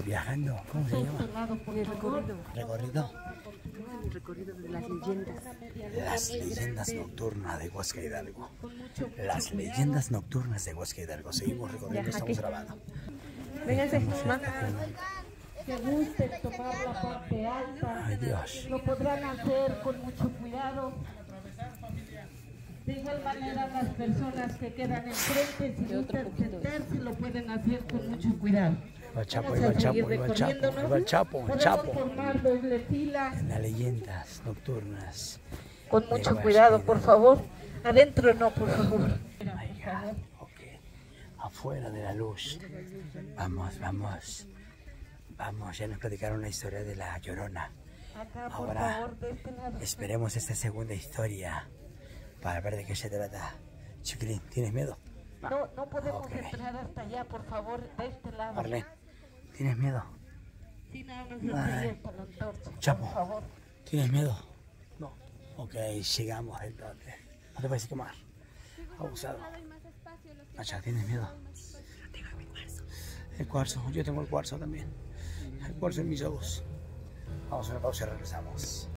Viajando, ¿cómo se llama? El recorrido. ¿Recorrido? El recorrido de las leyendas. Las leyendas nocturnas de Huasca Hidalgo. Las leyendas nocturnas de Huasca Hidalgo. Seguimos recorriendo, estamos grabando. Véngase, Estamos mamá. Que gusten tomar la parte alta, Ay, Dios. lo podrán hacer con mucho cuidado. De igual manera, las personas que quedan enfrente, si gustan sentarse, lo pueden hacer con mucho cuidado. Va el Chapo, Vamos va a el Chapo, seguir va el Chapo, recorriéndonos. va el Chapo, el Podemos Chapo. formar doble fila. En las leyendas nocturnas. Con de mucho Huasca cuidado, por Hidalgo. favor. Adentro no, por favor. Ay, ya, ok. Afuera de la luz. Vamos, vamos. Vamos, ya nos platicaron la historia de la Llorona. Acá, por Ahora favor, de este lado. esperemos esta segunda historia para ver de qué se trata. Chiquilín, ¿tienes miedo? No podemos Ok. entrar hasta allá, por favor, de este lado. Marlene, ¿tienes miedo? Sí, nada más hasta ahí hasta la antorcha, Chapo, por favor. ¿tienes miedo? No. Ok, llegamos entonces. No te puedes quemar. Abusado. Macha, ¿tienes miedo? Tengo mi cuarzo. El cuarzo, yo tengo el cuarzo también. El cuarzo en mis ojos. Vamos a una pausa y regresamos.